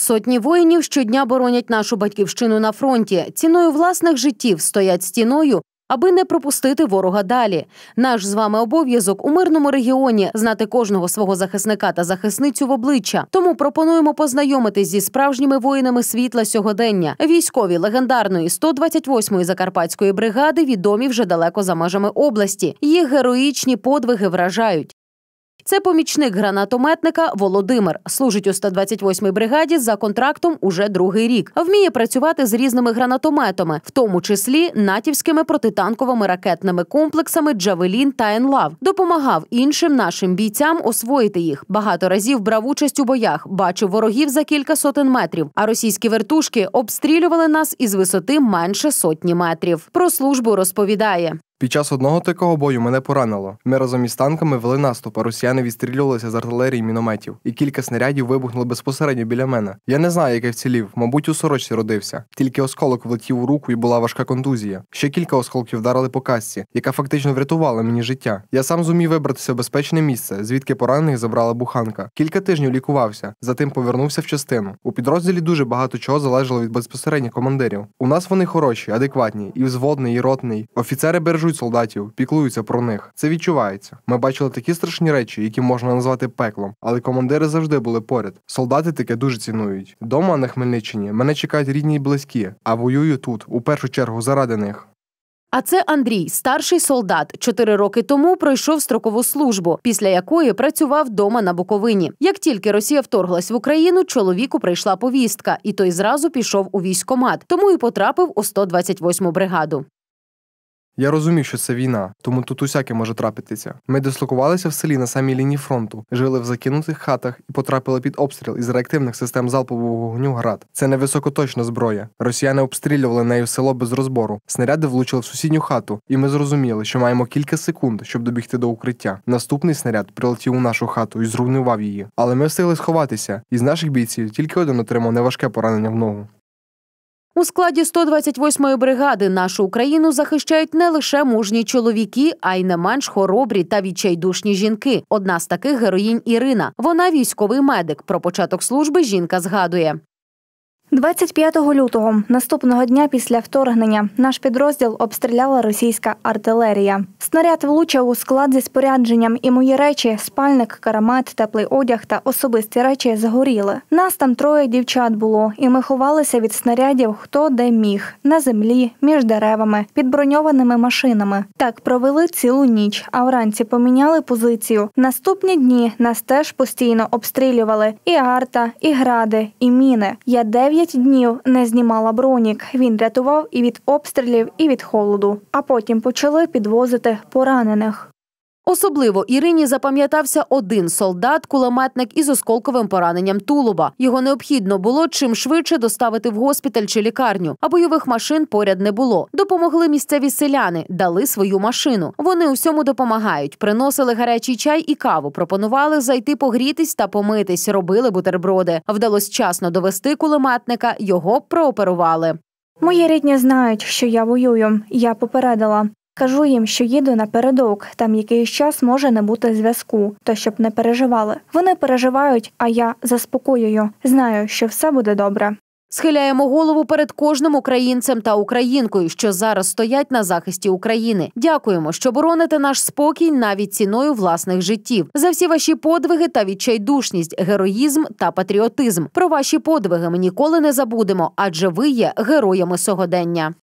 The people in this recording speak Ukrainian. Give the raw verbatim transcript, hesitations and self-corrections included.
Сотні воїнів щодня боронять нашу батьківщину на фронті. Ціною власних життів стоять стіною, аби не пропустити ворога далі. Наш з вами обов'язок у мирному регіоні – знати кожного свого захисника та захисницю в обличчя. Тому пропонуємо познайомитись зі справжніми воїнами світла сьогодення. Військові легендарної сто двадцять восьмої закарпатської бригади відомі вже далеко за межами області. Їх героїчні подвиги вражають. Це помічник гранатометника Володимир. Служить у сто двадцять восьмій бригаді за контрактом уже другий рік. Вміє працювати з різними гранатометами, в тому числі натівськими протитанковими ракетними комплексами «Джавелін» та «Енлав». Допомагав іншим нашим бійцям освоїти їх. Багато разів брав участь у боях, бачив ворогів за кілька сотень метрів. А російські вертушки обстрілювали нас із висоти менше сотні метрів. Про службу розповідає. Під час одного такого бою мене поранило. Ми разом із танками вели наступ, а росіяни відстрілювалися з артилерії і мінометів. І кілька снарядів вибухнули безпосередньо біля мене. Я не знаю, як я вцілів. Мабуть, у сорочці родився. Тільки осколок влетів у руку і була важка контузія. Ще кілька осколків вдарили по касці, яка фактично врятувала мені життя. Я сам зумів вибратися в безпечне місце, звідки поранених забрала буханка. Кілька тижнів лікувався, затим повернувся в частину. У підрозділі дуже багато чого залежало від безпосередніх командирів. У нас вони хороші, адекватні, і взводний, і ротний. Офіцери бережуть солдатів, піклуються про них. Це відчувається. Ми бачили такі страшні речі, які можна назвати пеклом, але командири завжди були поряд. Солдати таке дуже цінують. Дома на Хмельниччині мене чекають рідні й близькі, а воюю тут, у першу чергу, заради них. А це Андрій, старший солдат. Чотири роки тому пройшов строкову службу, після якої працював вдома на Буковині. Як тільки Росія вторглась в Україну, чоловіку прийшла повістка, і той зразу пішов у військкомат, тому і потрапив у сто двадцять восьму бригаду. Я розумів, що це війна, тому тут усяке може трапитися. Ми дислокувалися в селі на самій лінії фронту, жили в закинутих хатах і потрапили під обстріл із реактивних систем залпового вогню «Град». Це не високоточна зброя. Росіяни обстрілювали нею село без розбору. Снаряди влучили в сусідню хату, і ми зрозуміли, що маємо кілька секунд, щоб добігти до укриття. Наступний снаряд прилетів у нашу хату і зруйнував її. Але ми встигли сховатися. Із наших бійців тільки один отримав неважке поранення в ногу. У складі сто двадцять восьмої бригади нашу Україну захищають не лише мужні чоловіки, а й не менш хоробрі та відчайдушні жінки. Одна з таких – героїнь Ірина. Вона військовий медик. Про початок служби жінка згадує. двадцять п'ятого лютого, наступного дня після вторгнення, наш підрозділ обстріляла російська артилерія. Снаряд влучив у склад зі спорядженням, і мої речі – спальник, каремат, теплий одяг та особисті речі – згоріли. Нас там троє дівчат було, і ми ховалися від снарядів хто де міг – на землі, між деревами, під броньованими машинами. Так провели цілу ніч, а вранці поміняли позицію. Наступні дні нас теж постійно обстрілювали – і арта, і гради, і міни. Я дев'ять днів не знімала бронік. Він рятував і від обстрілів, і від холоду. А потім почали підвозити поранених. Особливо Ірині запам'ятався один солдат-кулеметник із осколковим пораненням тулуба. Його необхідно було чим швидше доставити в госпіталь чи лікарню, а бойових машин поряд не було. Допомогли місцеві селяни, дали свою машину. Вони усьому допомагають. Приносили гарячий чай і каву, пропонували зайти погрітись та помитись, робили бутерброди. Вдалося вчасно довести кулеметника, його прооперували. Мої рідні знають, що я воюю. Я попередила. Кажу їм, що їду напередок, там якийсь час може не бути зв'язку, то щоб не переживали. Вони переживають, а я заспокоюю. Знаю, що все буде добре. Схиляємо голову перед кожним українцем та українкою, що зараз стоять на захисті України. Дякуємо, що бороните наш спокій навіть ціною власних життів. За всі ваші подвиги та відчайдушність, героїзм та патріотизм. Про ваші подвиги ми ніколи не забудемо, адже ви є героями сьогодення.